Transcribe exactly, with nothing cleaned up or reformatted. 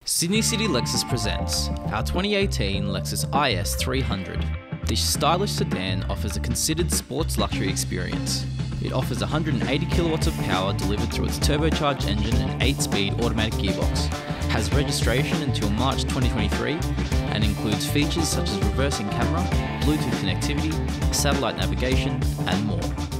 Sydney City Lexus presents our twenty eighteen Lexus I S three hundred. This stylish sedan offers a considered sports luxury experience. It offers one hundred eighty kilowatts of power delivered through its turbocharged engine and eight speed automatic gearbox, has registration until March twenty twenty-three, and includes features such as reversing camera, Bluetooth connectivity, satellite navigation, and more.